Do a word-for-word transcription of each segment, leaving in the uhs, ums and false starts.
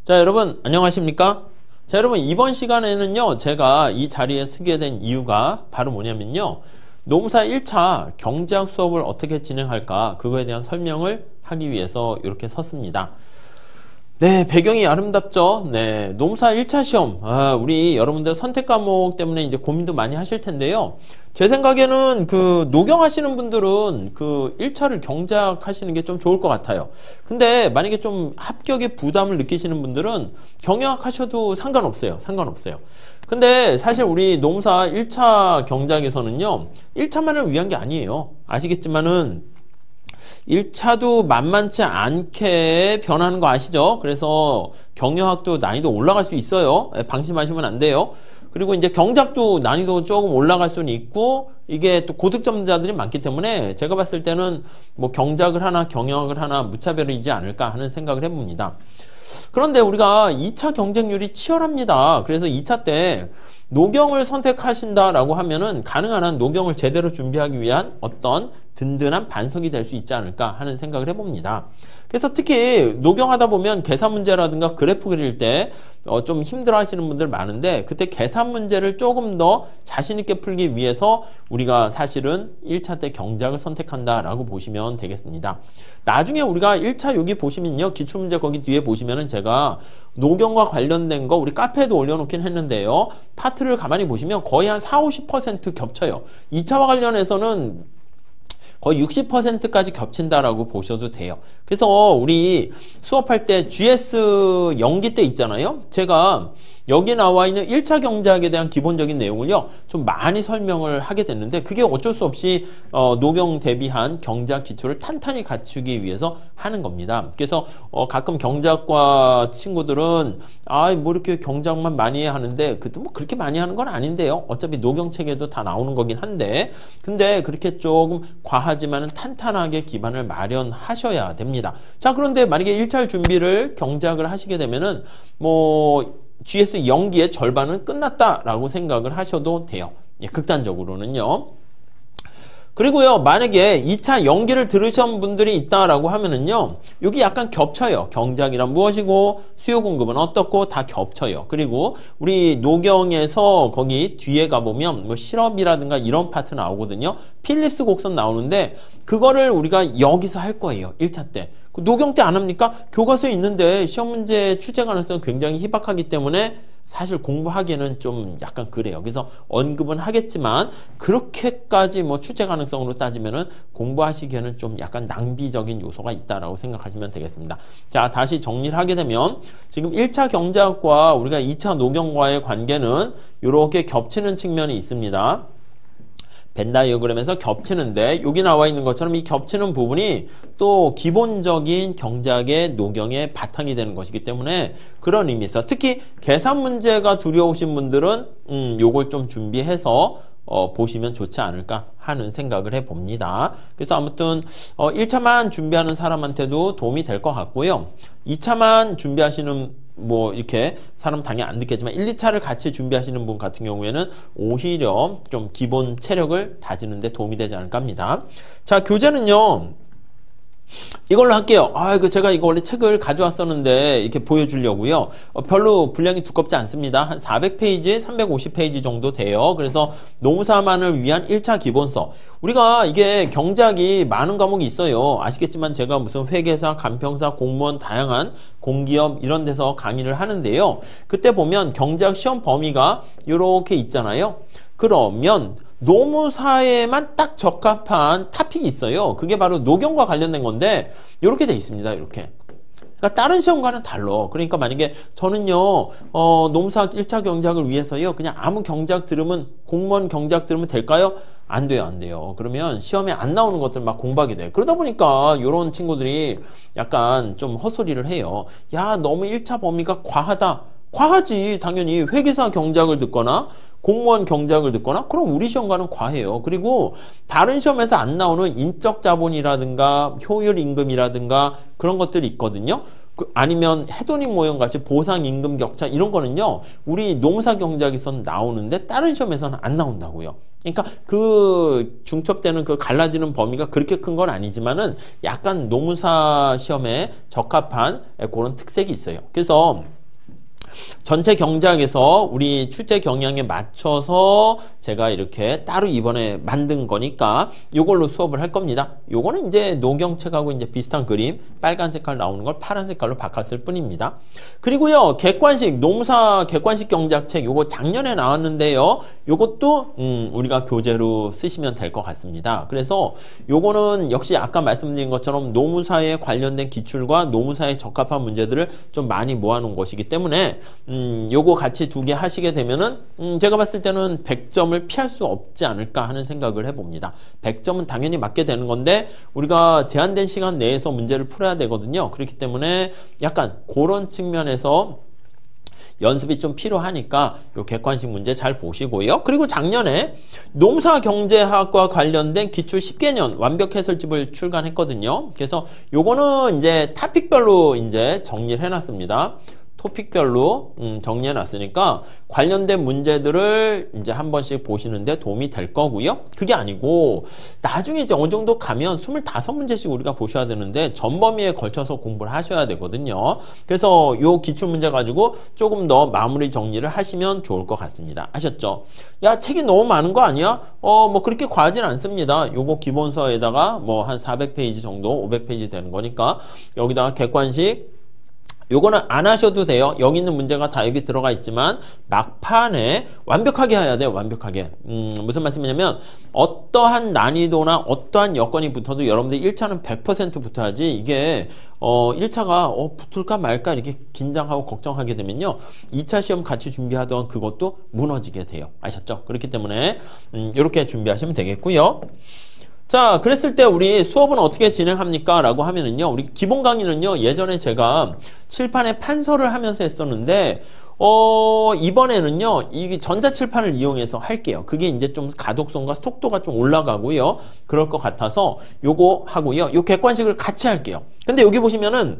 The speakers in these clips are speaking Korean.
자, 여러분 안녕하십니까? 자, 여러분 이번 시간에는요, 제가 이 자리에 서게 된 이유가 바로 뭐냐면요, 노무사 일 차 경제학 수업을 어떻게 진행할까, 그거에 대한 설명을 하기 위해서 이렇게 섰습니다. 네, 배경이 아름답죠? 네, 노무사 일 차 시험. 아, 우리 여러분들 선택 과목 때문에 이제 고민도 많이 하실 텐데요. 제 생각에는 그 노경하시는 분들은 그 일 차를 경제학 하시는 게 좀 좋을 것 같아요. 근데 만약에 좀 합격에 부담을 느끼시는 분들은 경영학 하셔도 상관없어요. 상관없어요. 근데 사실 우리 노무사 일 차 경제학에서는요, 일 차만을 위한 게 아니에요. 아시겠지만은 일 차도 만만치 않게 변하는 거 아시죠? 그래서 경영학도 난이도 올라갈 수 있어요. 방심하시면 안 돼요. 그리고 이제 경작도 난이도 조금 올라갈 수는 있고, 이게 또 고득점자들이 많기 때문에 제가 봤을 때는 뭐 경작을 하나 경영학을 하나 무차별이지 않을까 하는 생각을 해봅니다. 그런데 우리가 이 차 경쟁률이 치열합니다. 그래서 이 차 때 노경을 선택하신다라고 하면은 가능한 한 노경을 제대로 준비하기 위한 어떤 든든한 반석이 될 수 있지 않을까 하는 생각을 해봅니다. 그래서 특히 노경하다 보면 계산 문제라든가 그래프 그릴 때 어 좀 힘들어 하시는 분들 많은데, 그때 계산 문제를 조금 더 자신 있게 풀기 위해서 우리가 사실은 일 차 때 경작을 선택한다라고 보시면 되겠습니다. 나중에 우리가 일 차 여기 보시면요, 기출문제 거기 뒤에 보시면은 제가 노경과 관련된 거 우리 카페에도 올려놓긴 했는데요, 파트를 가만히 보시면 거의 한 사십, 오십 퍼센트 겹쳐요. 이 차와 관련해서는 거의 육십 퍼센트까지 겹친다라고 보셔도 돼요. 그래서 우리 수업할 때 지에스 연기 때 있잖아요. 제가 여기 나와 있는 일 차 경제학에 대한 기본적인 내용을요, 좀 많이 설명을 하게 됐는데, 그게 어쩔 수 없이 어, 노경 대비한 경제학 기초를 탄탄히 갖추기 위해서 하는 겁니다. 그래서 어, 가끔 경제학과 친구들은 아, 뭐 이렇게 경제학만 많이 하는데, 그때 뭐 그렇게 많이 하는 건 아닌데요. 어차피 노경 책에도 다 나오는 거긴 한데, 근데 그렇게 조금 과하지만은 탄탄하게 기반을 마련하셔야 됩니다. 자, 그런데 만약에 일 차 준비를 경제학을 하시게 되면은 뭐 지에스 연기의 절반은 끝났다라고 생각을 하셔도 돼요. 예, 극단적으로는요. 그리고요, 만약에 이 차 연기를 들으신 분들이 있다라고 하면은요, 여기 약간 겹쳐요. 경작이란 무엇이고 수요 공급은 어떻고 다 겹쳐요. 그리고 우리 노경에서 거기 뒤에 가보면 뭐 실업이라든가 이런 파트 나오거든요. 필립스 곡선 나오는데 그거를 우리가 여기서 할 거예요. 일 차 때. 노경 때 안 합니까? 교과서에 있는데 시험 문제 출제 가능성이 굉장히 희박하기 때문에 사실 공부하기에는 좀 약간 그래요. 그래서 언급은 하겠지만 그렇게까지 뭐 출제 가능성으로 따지면은 공부하시기에는 좀 약간 낭비적인 요소가 있다라고 생각하시면 되겠습니다. 자, 다시 정리를 하게 되면 지금 일 차 경제학과 우리가 이 차 노경과의 관계는 이렇게 겹치는 측면이 있습니다. 벤 다이어그램에서 겹치는데, 여기 나와 있는 것처럼 이 겹치는 부분이 또 기본적인 경제학의 노경의 바탕이 되는 것이기 때문에 그런 의미에서 특히 계산 문제가 두려우신 분들은 음, 요걸 좀 준비해서 어, 보시면 좋지 않을까 하는 생각을 해봅니다. 그래서 아무튼 어, 일 차만 준비하는 사람한테도 도움이 될 것 같고요. 이 차만 준비하시는 뭐 이렇게 사람 당연히 안 듣겠지만 일, 이 차를 같이 준비하시는 분 같은 경우에는 오히려 좀 기본 체력을 다지는 데 도움이 되지 않을까 합니다. 자, 교재는요, 이걸로 할게요. 아, 그 제가 이거 원래 책을 가져왔었는데 이렇게 보여주려고요. 어, 별로 분량이 두껍지 않습니다. 한 사백 페이지, 삼백오십 페이지 정도 돼요. 그래서 노무사만을 위한 일 차 기본서. 우리가 이게 경제학이 많은 과목이 있어요. 아시겠지만 제가 무슨 회계사, 간평사, 공무원, 다양한 공기업 이런 데서 강의를 하는데요. 그때 보면 경제학 시험 범위가 이렇게 있잖아요. 그러면 노무사에만 딱 적합한 토픽이 있어요. 그게 바로 노경과 관련된 건데 이렇게 돼 있습니다. 이렇게. 그러니까 다른 시험과는 달라. 그러니까 만약에 저는요, 어, 노무사 일 차 경제학을 위해서요, 그냥 아무 경제학 들으면, 공무원 경제학 들으면 될까요? 안 돼요, 안 돼요. 그러면 시험에 안 나오는 것들 막 공부하게 돼요. 그러다 보니까 이런 친구들이 약간 좀 헛소리를 해요. 야, 너무 일 차 범위가 과하다. 과하지. 당연히 회계사 경제학을 듣거나 공무원 경제학을 듣거나 그럼 우리 시험과는 과해요. 그리고 다른 시험에서 안 나오는 인적 자본이라든가 효율 임금이라든가 그런 것들이 있거든요. 그 아니면 해돋이 모형 같이 보상 임금 격차 이런 거는요. 우리 농사 경제학에서는 나오는데 다른 시험에서는 안 나온다고요. 그러니까 그 중첩되는 그 갈라지는 범위가 그렇게 큰 건 아니지만은 약간 노무사 시험에 적합한 그런 특색이 있어요. 그래서 전체 경제학에서 우리 출제 경향에 맞춰서 제가 이렇게 따로 이번에 만든 거니까 이걸로 수업을 할 겁니다. 요거는 이제 노경책하고 이제 비슷한 그림, 빨간 색깔 나오는 걸 파란 색깔로 바꿨을 뿐입니다. 그리고요, 객관식, 노무사 객관식 경제학 책 요거 작년에 나왔는데요. 요것도 음, 우리가 교재로 쓰시면 될 것 같습니다. 그래서 요거는 역시 아까 말씀드린 것처럼 노무사에 관련된 기출과 노무사에 적합한 문제들을 좀 많이 모아놓은 것이기 때문에 음, 요거 같이 두 개 하시게 되면은, 음, 제가 봤을 때는 백 점을 피할 수 없지 않을까 하는 생각을 해봅니다. 백 점은 당연히 맞게 되는 건데, 우리가 제한된 시간 내에서 문제를 풀어야 되거든요. 그렇기 때문에 약간 그런 측면에서 연습이 좀 필요하니까 요 객관식 문제 잘 보시고요. 그리고 작년에 농사 경제학과 관련된 기출 십 개년 완벽 해설집을 출간했거든요. 그래서 요거는 이제 토픽별로 이제 정리를 해놨습니다. 토픽별로 음, 정리해 놨으니까 관련된 문제들을 이제 한 번씩 보시는데 도움이 될 거고요. 그게 아니고 나중에 이제 어느 정도 가면 스물다섯 문제씩 우리가 보셔야 되는데 전 범위에 걸쳐서 공부를 하셔야 되거든요. 그래서 요 기출 문제 가지고 조금 더 마무리 정리를 하시면 좋을 것 같습니다. 아셨죠? 야, 책이 너무 많은 거 아니야? 어, 뭐 그렇게 과하진 않습니다. 요거 기본서에다가 뭐 한 사백 페이지 정도, 오백 페이지 되는 거니까 여기다가 객관식 요거는 안 하셔도 돼요. 여기 있는 문제가 다 여기 들어가 있지만 막판에 완벽하게 해야 돼요. 완벽하게. 음, 무슨 말씀이냐면 어떠한 난이도나 어떠한 여건이 붙어도 여러분들 일 차는 백 퍼센트 붙어야지 이게 어, 일 차가 어, 붙을까 말까 이렇게 긴장하고 걱정하게 되면요. 이 차 시험 같이 준비하던 그것도 무너지게 돼요. 아셨죠? 그렇기 때문에 음, 이렇게 준비하시면 되겠고요. 자, 그랬을 때 우리 수업은 어떻게 진행합니까? 라고 하면은요, 우리 기본 강의는요, 예전에 제가 칠판에 판서를 하면서 했었는데, 어, 이번에는요, 이 전자칠판을 이용해서 할게요. 그게 이제 좀 가독성과 속도가 좀 올라가고요. 그럴 것 같아서 요거 하고요. 요 객관식을 같이 할게요. 근데 여기 보시면은,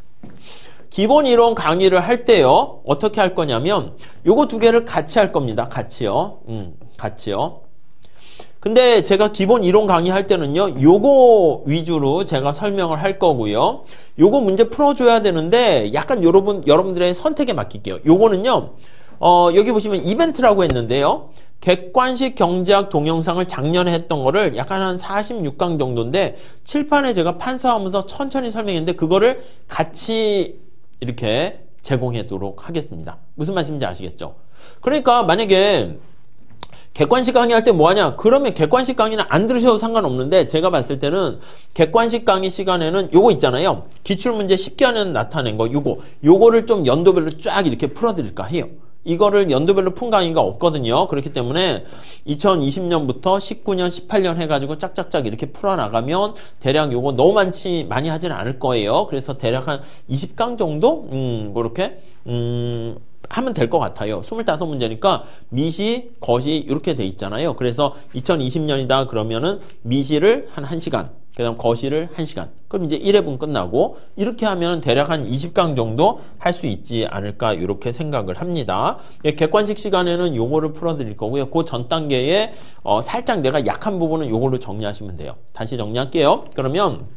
기본 이론 강의를 할 때요, 어떻게 할 거냐면, 요거 두 개를 같이 할 겁니다. 같이요. 음, 같이요. 근데 제가 기본 이론 강의할 때는요, 요거 위주로 제가 설명을 할 거고요. 요거 문제 풀어줘야 되는데, 약간 여러분, 여러분들의 선택에 맡길게요. 요거는요, 어, 여기 보시면 이벤트라고 했는데요. 객관식 경제학 동영상을 작년에 했던 거를 약간 한 사십육 강 정도인데, 칠판에 제가 판서하면서 천천히 설명했는데, 그거를 같이 이렇게 제공하도록 하겠습니다. 무슨 말씀인지 아시겠죠? 그러니까 만약에, 객관식 강의 할 때 뭐하냐? 그러면 객관식 강의는 안 들으셔도 상관없는데 제가 봤을 때는 객관식 강의 시간에는 요거 있잖아요. 기출문제 십 개 안에 나타낸 거 요거 요거를 좀 연도별로 쫙 이렇게 풀어드릴까 해요. 이거를 연도별로 푼 강의가 없거든요. 그렇기 때문에 이천이십 년부터 십구 년, 십팔 년 해가지고 짝짝짝 이렇게 풀어나가면 대략 요거 너무 많지 많이 하지는 않을 거예요. 그래서 대략 한 이십 강 정도? 음, 그렇게 음... 하면 될 것 같아요. 스물다섯 문제니까 미시, 거시 이렇게 돼 있잖아요. 그래서 이천이십 년이다 그러면은 미시를 한 1시간, 그 다음 거시를 한 시간. 그럼 이제 일 회분 끝나고 이렇게 하면 대략 한 이십 강 정도 할 수 있지 않을까 이렇게 생각을 합니다. 예, 객관식 시간에는 요거를 풀어드릴 거고요. 그 전 단계에 어, 살짝 내가 약한 부분은 요걸로 정리하시면 돼요. 다시 정리할게요. 그러면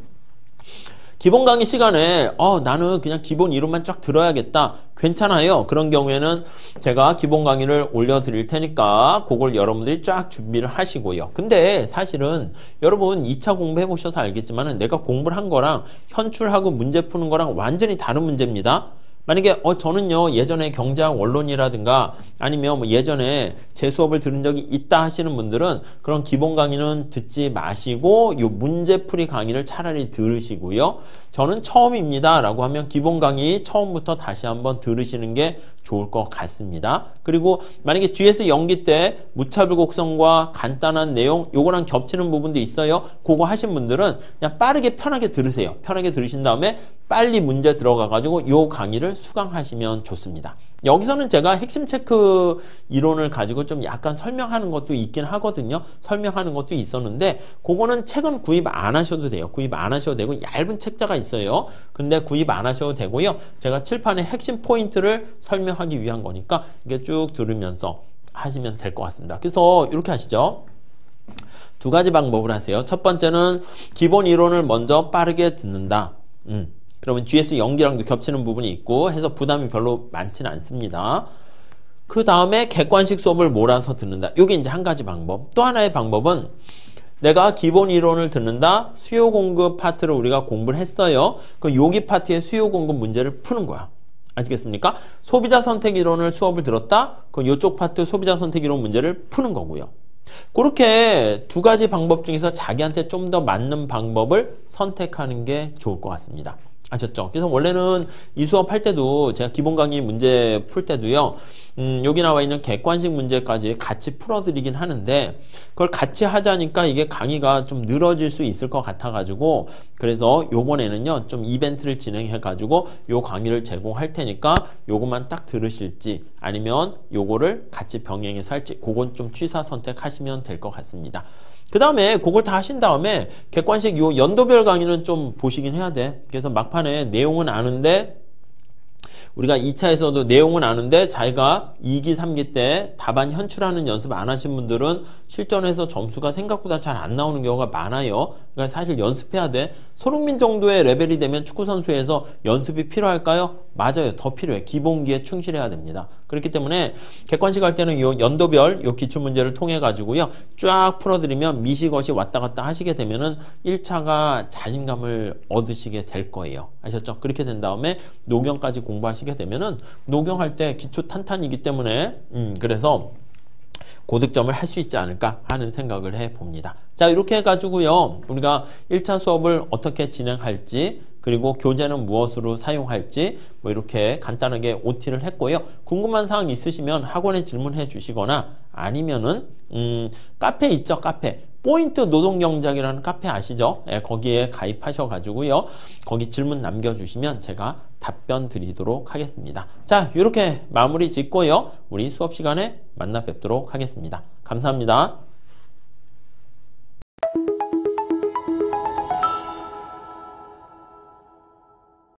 기본 강의 시간에 어 나는 그냥 기본 이론만 쫙 들어야겠다. 괜찮아요. 그런 경우에는 제가 기본 강의를 올려드릴 테니까 그걸 여러분들이 쫙 준비를 하시고요. 근데 사실은 여러분 이 차 공부해 보셔서 알겠지만 내가 공부를 한 거랑 현출하고 문제 푸는 거랑 완전히 다른 문제입니다. 만약에 어 저는요 예전에 경제학 원론이라든가 아니면 뭐 예전에 제 수업을 들은 적이 있다 하시는 분들은 그런 기본 강의는 듣지 마시고 요 문제풀이 강의를 차라리 들으시고요. 저는 처음입니다 라고 하면 기본 강의 처음부터 다시 한번 들으시는 게 좋을 것 같습니다. 그리고 만약에 지에스 연기 때 무차별 곡선과 간단한 내용 요거랑 겹치는 부분도 있어요. 그거 하신 분들은 그냥 빠르게 편하게 들으세요. 편하게 들으신 다음에 빨리 문제 들어가가지고 요 강의를 수강하시면 좋습니다. 여기서는 제가 핵심 체크 이론을 가지고 좀 약간 설명하는 것도 있긴 하거든요. 설명하는 것도 있었는데 그거는 책은 구입 안 하셔도 돼요. 구입 안 하셔도 되고 얇은 책자가 있어요. 근데 구입 안 하셔도 되고요. 제가 칠판의 핵심 포인트를 설명하기 위한 거니까 이게 쭉 들으면서 하시면 될 것 같습니다. 그래서 이렇게 하시죠. 두 가지 방법을 하세요. 첫 번째는 기본 이론을 먼저 빠르게 듣는다. 음. 그러면 지에스 연기랑도 겹치는 부분이 있고 해서 부담이 별로 많지는 않습니다. 그 다음에 객관식 수업을 몰아서 듣는다. 이게 이제 한 가지 방법. 또 하나의 방법은 내가 기본 이론을 듣는다. 수요 공급 파트를 우리가 공부를 했어요. 그 여기 파트의 수요 공급 문제를 푸는 거야. 아시겠습니까? 소비자 선택 이론을 수업을 들었다. 그럼 이쪽 파트 소비자 선택 이론 문제를 푸는 거고요. 그렇게 두 가지 방법 중에서 자기한테 좀 더 맞는 방법을 선택하는 게 좋을 것 같습니다. 아셨죠? 그래서 원래는 이 수업 할 때도 제가 기본 강의 문제 풀 때도요, 음, 여기 나와 있는 객관식 문제까지 같이 풀어드리긴 하는데, 그걸 같이 하자니까 이게 강의가 좀 늘어질 수 있을 것 같아가지고, 그래서 요번에는요, 좀 이벤트를 진행해가지고, 요 강의를 제공할 테니까, 요것만 딱 들으실지, 아니면 요거를 같이 병행해서 할지, 그건 좀 취사 선택하시면 될 것 같습니다. 그 다음에 그걸 다 하신 다음에 객관식 요 연도별 강의는 좀 보시긴 해야 돼. 그래서 막판에 내용은 아는데 우리가 이 차에서도 내용은 아는데 자기가 이 기, 삼 기 때 답안 현출하는 연습 안 하신 분들은 실전에서 점수가 생각보다 잘 안 나오는 경우가 많아요. 그러니까 사실 연습해야 돼. 손흥민 정도의 레벨이 되면 축구선수에서 연습이 필요할까요? 맞아요. 더 필요해. 기본기에 충실해야 됩니다. 그렇기 때문에 객관식 할 때는 요 연도별 요 기출문제를 통해 가지고요. 쫙 풀어드리면 미시것이 왔다 갔다 하시게 되면은 일 차가 자신감을 얻으시게 될 거예요. 아셨죠? 그렇게 된 다음에 노경까지 공부하시게 되면은 노경할 때 기초 탄탄이기 때문에 음 그래서 고득점을 할 수 있지 않을까 하는 생각을 해봅니다. 자, 이렇게 해가지고요. 우리가 일 차 수업을 어떻게 진행할지 그리고 교재는 무엇으로 사용할지 뭐 이렇게 간단하게 오티를 했고요. 궁금한 사항 있으시면 학원에 질문해 주시거나 아니면은 음, 카페 있죠? 카페. 포인트 노동경작이라는 카페 아시죠? 예, 거기에 가입하셔가지고요. 거기 질문 남겨주시면 제가 답변 드리도록 하겠습니다. 자, 이렇게 마무리 짓고요. 우리 수업 시간에 만나 뵙도록 하겠습니다. 감사합니다.